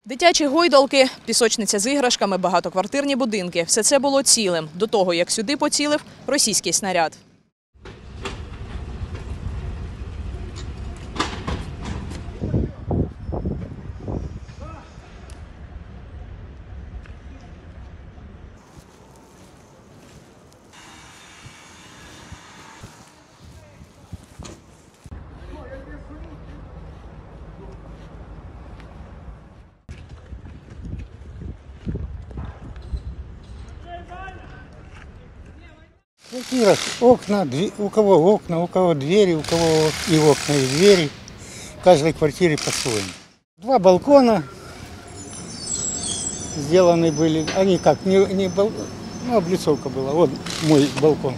Дитячі гойдалки, пісочниця з іграшками, багатоквартирні будинки – все це було цілим до того, як сюди поцілив російський снаряд. Окна, у кого окна, у кого двери, у кого и окна, и двери. В каждой квартире по-своему. 2 балкона сделаны были. Они как, облицовка была. Вот мой балкон.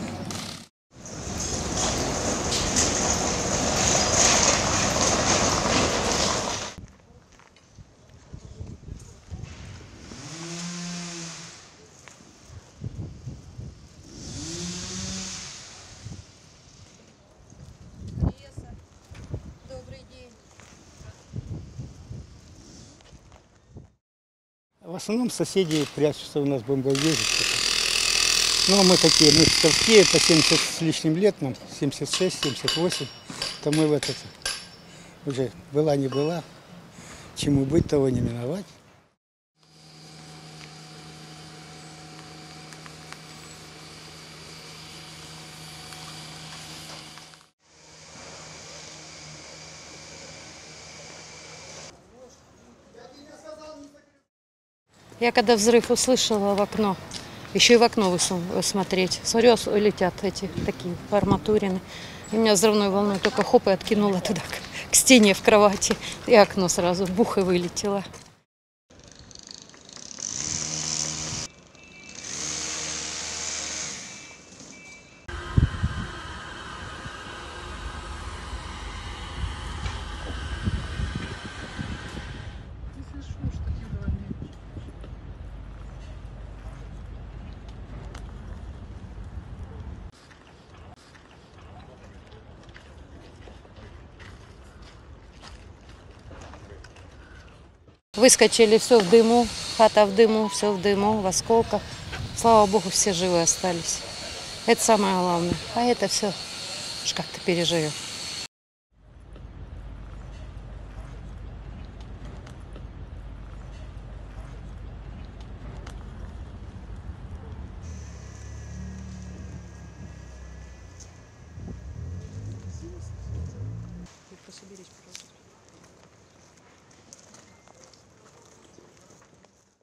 В основном соседи прячутся, у нас бомбоубежище. Но мы такие, мы старские, по 70 с лишним лет, нам 76, 78, то мы в этот уже была не была, чему быть, того не миновать. Я когда взрыв услышала в окно, еще и в окно смотреть, смотрю, летят эти такие арматурины. И меня взрывной волной только хоп и откинуло туда, к стене в кровати. И окно сразу бух и вылетело. Выскочили, все в дыму, хата в дыму, все в дыму, в осколках. Слава Богу, все живы остались. Это самое главное. А это все как-то переживем.